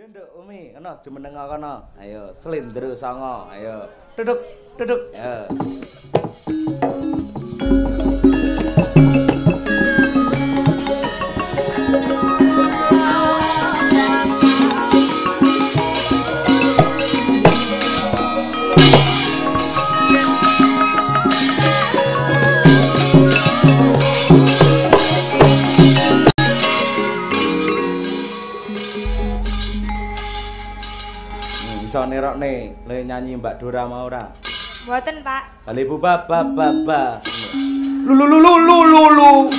Nduk Umi, kono jumeneng kono. Ayo, slendro songo. Ayo. Duduk, duduk. Ya. Iso nerokne le nyanyi Mbak Dora mau ora? Mboten, Pak. Bali bu ba. Lu.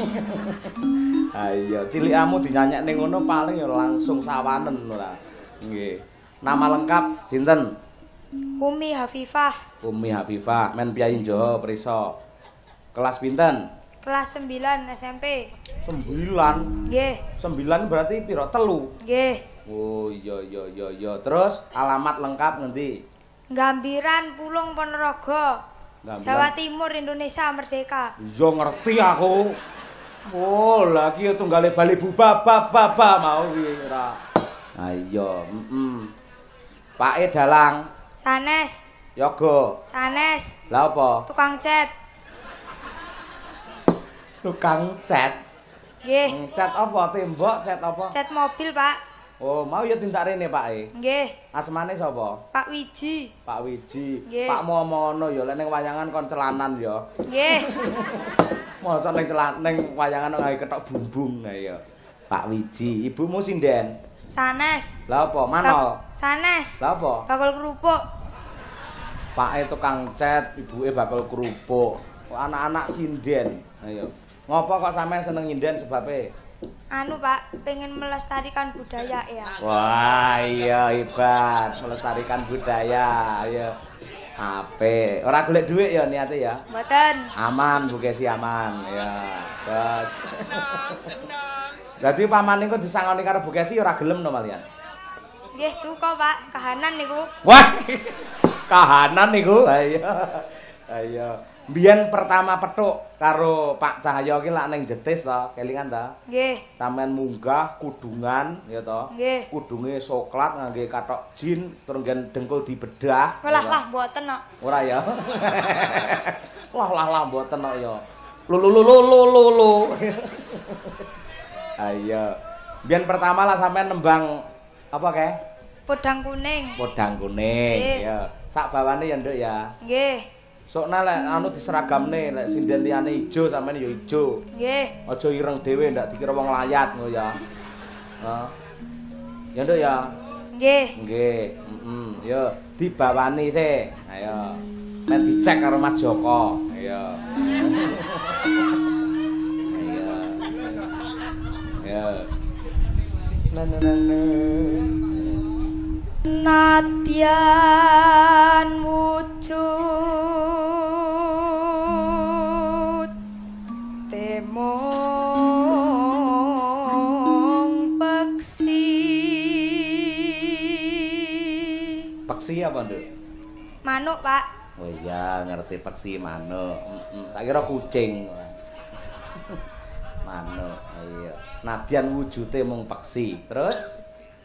Ayo, cilikamu dinyanyekne ngono paling ya langsung sawanen ora. Nggih. Nama lengkap sinten? Umi Hafifah. Umi Hafifah, men piyai Jawa prisa. Kelas pinten? Kelas 9 SMP. 9. Nggih. 9 berarti piro? 3. Nggih. Oh iya. Terus alamat lengkap ngendi? Gambiran Pulung Ponorogo. Gambiran. Jawa Timur Indonesia Merdeka. Yo ngerti aku. Oh, lagi tunggale bali buba mau kuwi ora. Ayo, Pake dalang. Sanes. Yoga. Sanes. Lah apa? Tukang cat. Tukang cat. Nggih. Cat apa? Tembok, cat apa? Cat mobil, Pak. Oh, mau ya tindak rene Pake. Nggih. Asmane sapa? Pak Wiji. Pak Wiji. Nggih. Pak mau ngono ya lek ning wayangan kon celanan ya. Nggih. Mosok ning wayangan gawe ketok bumbung ya. Pak Wiji, ibumu sinden? Sanes. Lah apa? Manol. Sanes. Lah apa? Bakul kerupuk. Pake tukang cat, ibuke bakal kerupuk. Anak-anak sinden. Ayo. Ngopo kok sampean seneng nyinden sebabe? Anu, Pak, pengen melestarikan budaya ya. Wah, iya hebat, melestarikan budaya. Ayo. Apik. Ora golek dhuwit ya niate ya. Mboten. Aman, Bu Kesi aman. Ya, terus. Jadi paman niku disangoni karo Bu Kesi ora gelem no malian. Nggih, duka, Pak. Kahanan niku. Wah. Kahanan niku. Ayo. Biyen pertama petuk karo Pak Cahyo ki lak ning Jetis to, kelingan ta? Nggih. Sampeyan munggah kudungan ya to. Nggih. Kudunge soklat ngangge kathok jin terus nggen dengkul dibedah. Lah mboten kok. Ora ya. Lah mboten kok ya. Lu. Ayo. Biyen pertama lah sampeyan nembang apa kae? Podang kuning. Podang kuning. Ya. Sak bawane ya, Nduk ya. Nggih. Sokna lek anu diseragamne lek sinden liyane ijo sampean ya ijo. Nggih. Aja ireng dhewe ndak dikira wong layat ngono ya. Heeh. Ya Nduk ya. Nggih. Nggih, Yo dibawani sih. Ayo. Men dicek karo Mas Joko. Ayo. Ayo. Ya. Nadyan wujud temong peksi. Peksi apa, Nduk? Manuk, Pak. Oh iya, ngerti peksi manuk. Tak kira kucing. Manuk, iya. Nadyan wujude mung peksi. Terus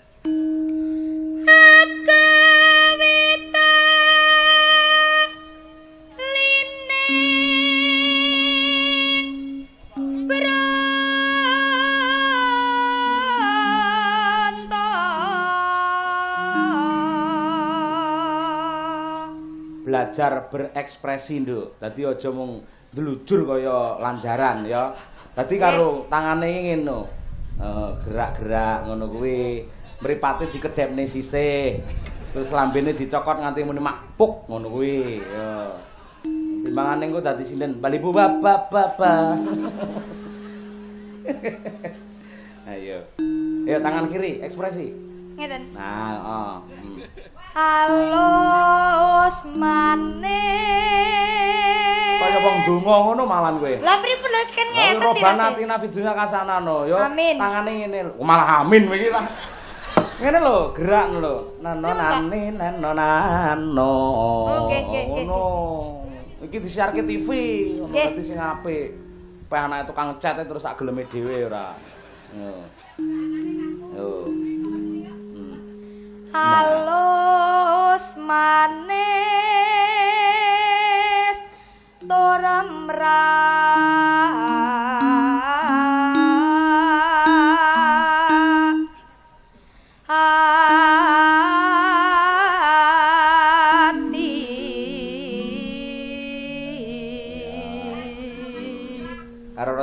belajar berekspresi, Nduk. Dadi aja mung ndelujur kaya lanjaran ya. Dadi karo tangane ngono. Gerak-gerak ngono kuwi. Mripate dikedhepne sisih. Terus lambene dicokot nganti muni makpuk ngono kuwi. Ya. Timbangane engko dadi sinden bali bu ba. Ayo. Ayo tangan kiri ekspresi. Ngeten. Nah, Halus manis. Kaya wong donga ngono malan kowe. Lah pripun lho kan ngeten Robana tina fidunya kasanano yo. Amin. Tangane ngene lho. Malah amin iki lah. Ngene lho, gerak lho. Nano. Oh, nggih. Ngono. Iki disiarke TV, ngono dadi sing apik. Pe anake tukang cat terus sak geleme dhewe ora. Yo.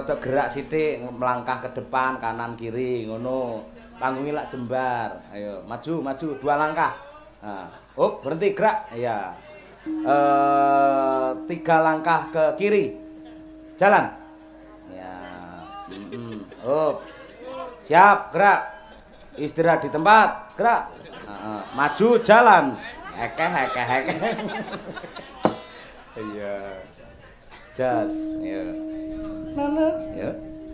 rada gerak sithik melangkah ke depan kanan kiri ngono. Panggunge lak jembar. Ayo maju maju 2 langkah. Nah, berhenti gerak. Iya. 3 langkah ke kiri. Jalan. Ya. Siap, gerak. Istirahat di tempat, gerak. Maju jalan. Ekeh. Iya. Jas, ya. Mana? Ya.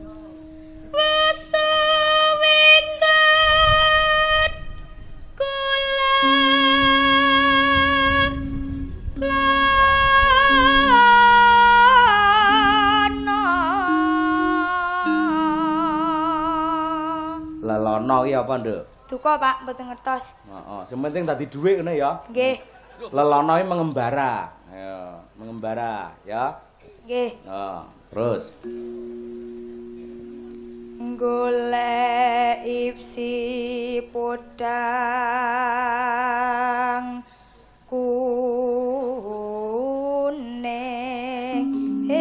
Wasawengkat kula Lelono iki apa, Nduk? Duka, Pak, mboten ngertos. Heeh, sing penting dadi dhuwit ngene ya. Nggih. Lelono iki mengembara. Ya, mengembara ya. Nggih. Terus. Golek ipsi podang kuning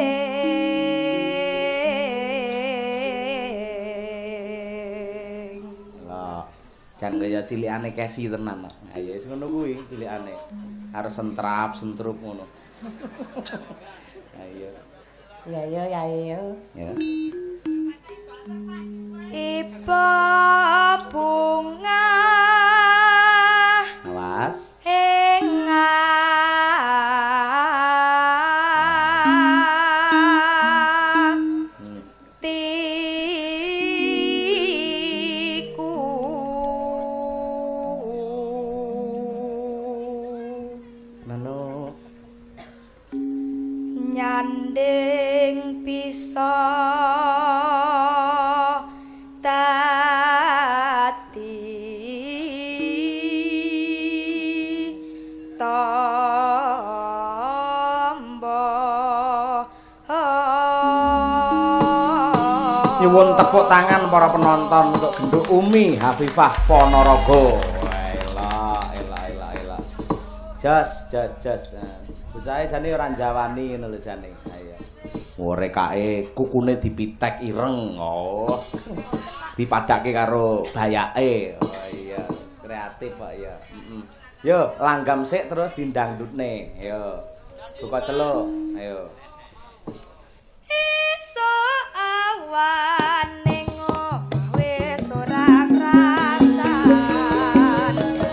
jan kaya cilikane Kesi tenan. Ha ya wis ngono kuwi cilikane. Harus sentrap, sentrup ngono. Ayo. Ya. Ya. Iba bunga. Awas. Nyanding bisa Nyuwun tepuk tangan para penonton untuk Genduk Umi Hafifah Ponorogo. Elah. Jas. Bocahe jane ora njawani ngono lho jane. Ayo. Rekake kukune dipitek ireng. Oh. Dipadake karo bayake. Oh iya, kreatif kok ya. Yo, langgam sik terus dindangdutne. Yo. Buka celuk. Ayo. Esuk awan ning omah wis ora krasan.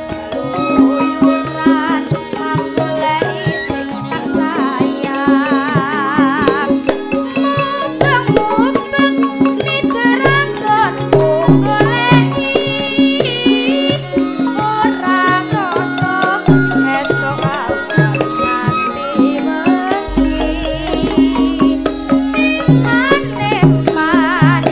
Luyuran manggoleki sing tak sayang. Mubeng-mubeng niteranggon goleki. Ora krasa esuk awan nganti wengi. Manem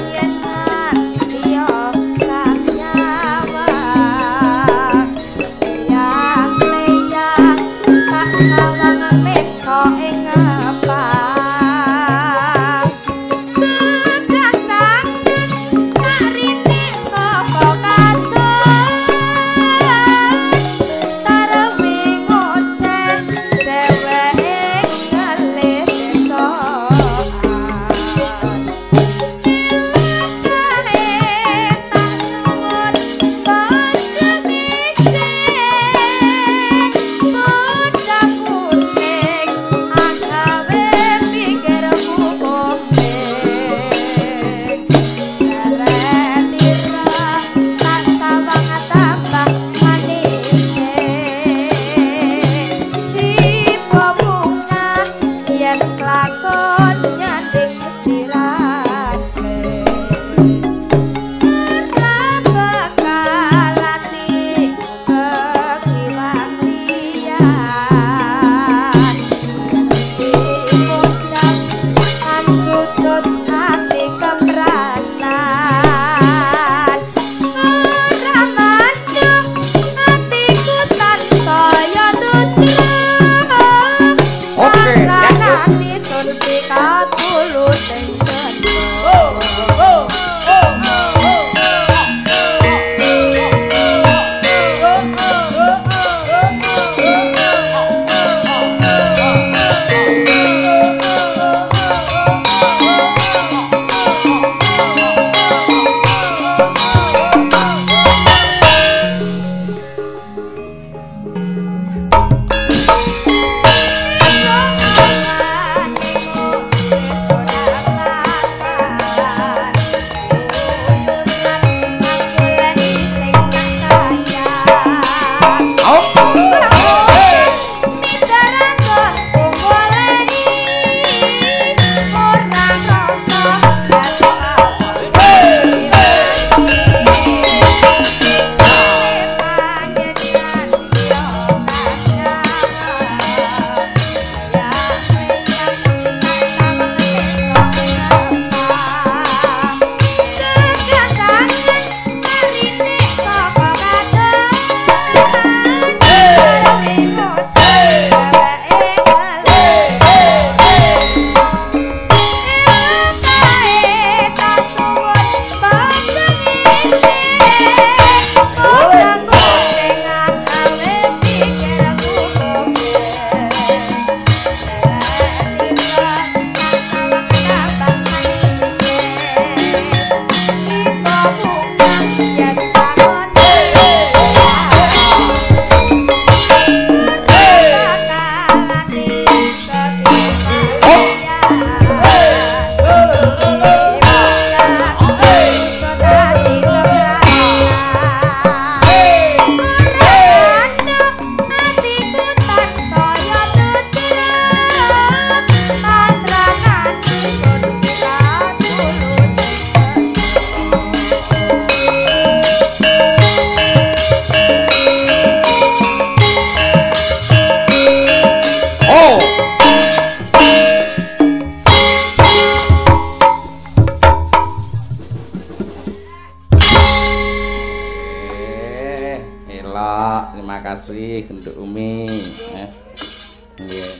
Tok, terima kasih Genduk Umi. Nggih.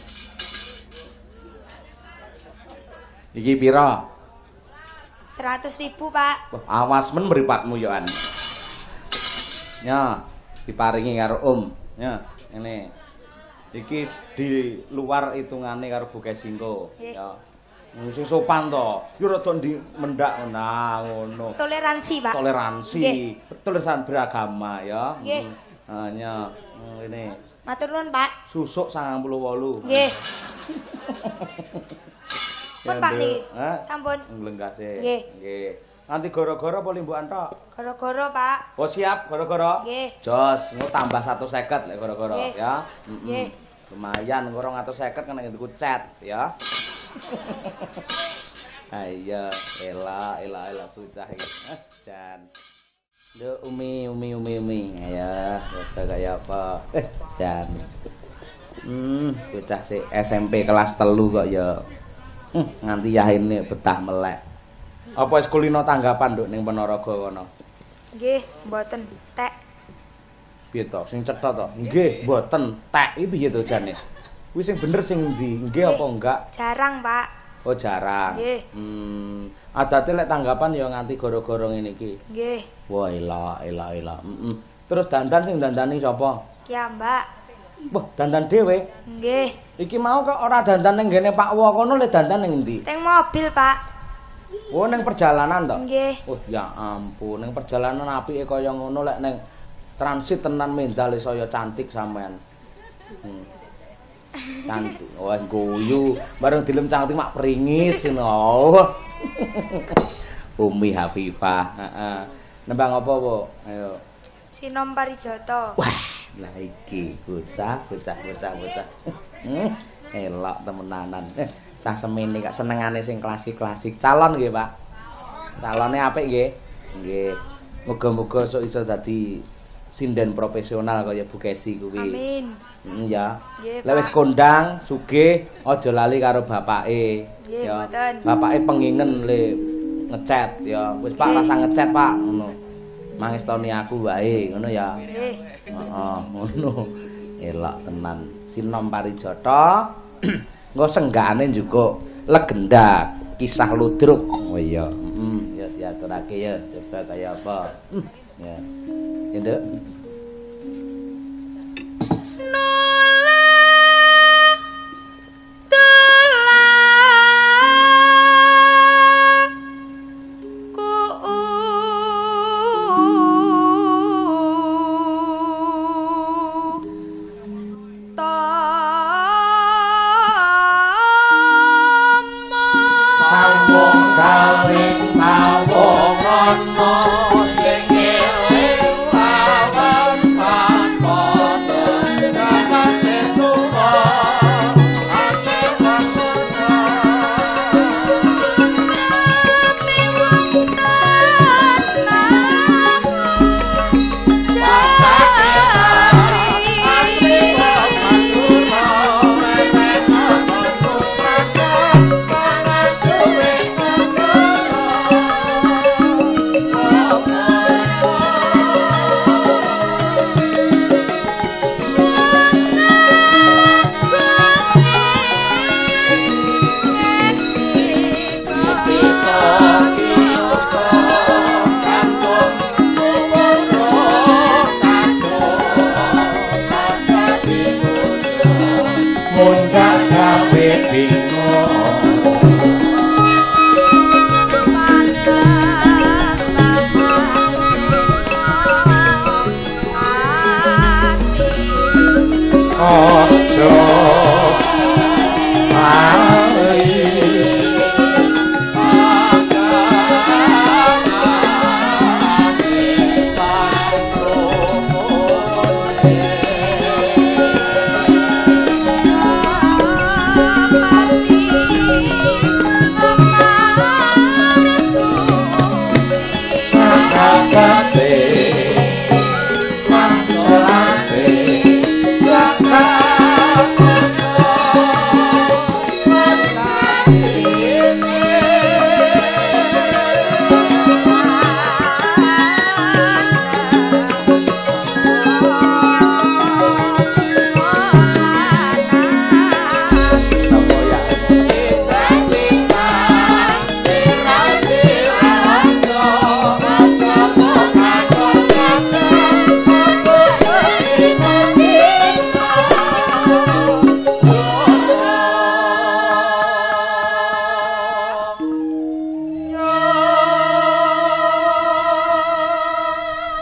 Iki pira? 100.000, Pak. Wah, awas men mripatmu yo an. Ya, diparingi karo Ya, ngene. Iki di luar hitungane karo Buke Singko. Ya. Sing sopan to. Yo rada ndi mendak ngono. Toleransi, Pak. Toleransi. Tulisan beragama ya. Nggih. Hanya ngene. Matur nuwun, Pak. Susuk 98. Nggih. Pun Pak niki. Hah? Sampun. Nglenggase. Nggih. Nggih. Nanti goro-goro apa limbukan tok? Goro-goro, Pak. Oh siap, goro-goro. Nggih. Jos, engko tambah 150 lek goro-goro Nggih. ya. Nggih. Lumayan engko 250 kena nggo chat ya. Ayo, ela bocah iki. Jan. Nduk umi. Ya, kaya apa? Jan. Bocah sik SMP kelas 3 kok ya. Nganti yahine betah melek. Apa wis kulino tanggapan nduk ning Ponorogo kono? Nggih, mboten tek. Piye to? Sing cetha to? Nggih, mboten. Tek iki piye to jane? Kuwi sing bener sing ndi? Nggih apa enggak? Jarang, Pak. Oh, jarang. Nggih. Adate lek tanggapan ya nganti goro-goro ngene iki. Nggih. Wah, elah. Terus dandan sing dandani sapa? Ya, Mbak. Wah, dandan dhewe. Nggih. Iki mau kok ora dandan ning ngene Pak Wo kono lek dandan ning ndi? Teng mobil, Pak. Oh, ning perjalanan to? Nggih. Oh, ya ampun, ning perjalanan apike kaya ngono lek ning transit tenan mendal saya cantik sampean. Cantik. Wah, guyu. Bareng dilem cantik mak pringis ngono. Umi Hafifah, heeh. Nembang apa, Bu? Ayo. Sinom Parijoto. Wah, lah iki bocah. Elok temenanan. Cah semene kak senengane sing klasik-klasik. Calon nggih, Pak. Calone apik nggih. Nggih. Muga-muga sok iso dadi sinden profesional kaya Bu Kesi kuwi. Amin. Ya. Nggih, Lek wis Pak. kondang sugih aja lali karo bapake. Nggih, Ya. mboten. Bapake pengingen le ngechat ya. Wis Pak rasa ngechat, Pak, ngono. Mangestoni aku wae, ngono ya. Nggih. Heeh, ngono. Elok tenan. Sinom Parijoto. Engko senggane juga legenda kisah ludruk. Oh iya. Ya diaturake ya, coba kaya apa. Ya. Ya, Nduk.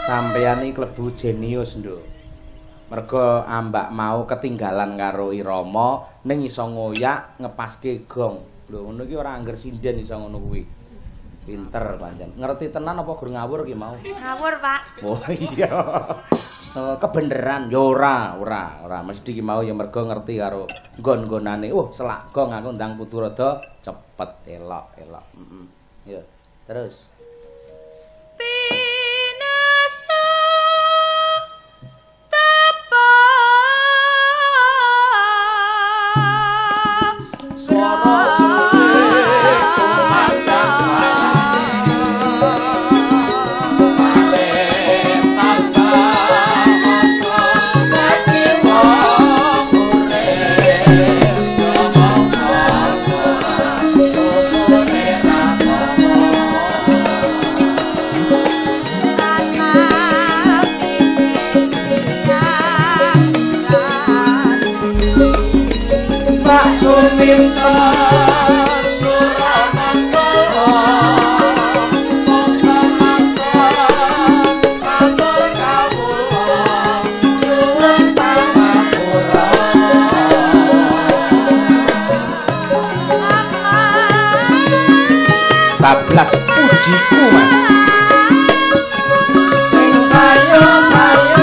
Sampeyan iki klebu jenius, Nduk. Merga ambak mau ketinggalan karo irama ning iso ngoyak ngepaske gong. Lho ngono iki ora angger sinden iso ngono kuwi. Pinter pancen. Ngerti tenan apa gur ngawur ki mau? Ngawur, Pak. Oh iya. Kebeneran ya ora. Mesti ki mau ya merga ngerti karo nggon-nggonane. Selak gong aku ndang putu rada cepet elok. Ya, terus. Bablas pujiku Mas. Sing sayo-sayo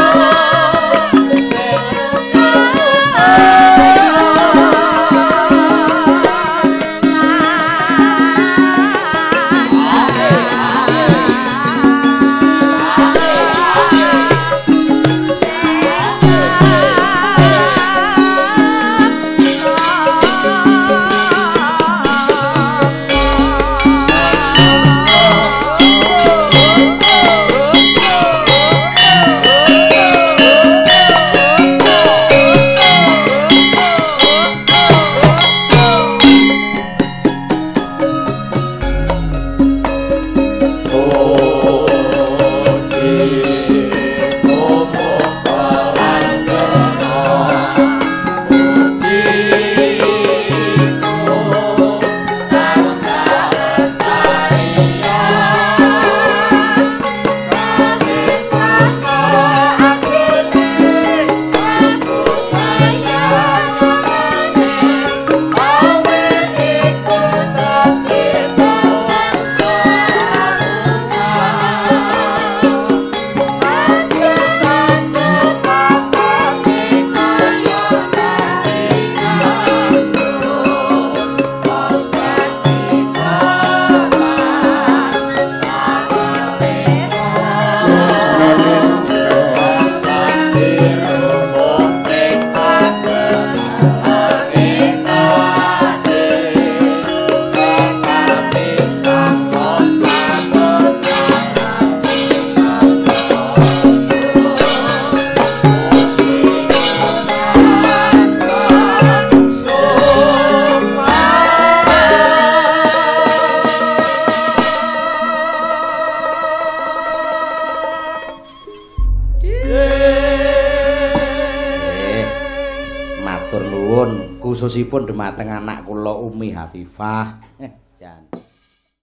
khususipun dhumateng anak kula Umi Hafifah. Jan.